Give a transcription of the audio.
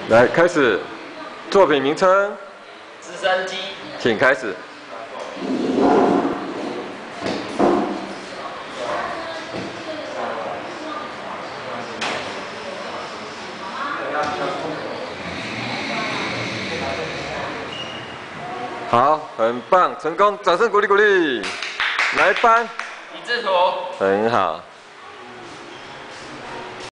来，开始。作品名称。 直升机。 请开始。好，很棒，成功，掌声鼓励鼓励。来班。 李志图。 很好。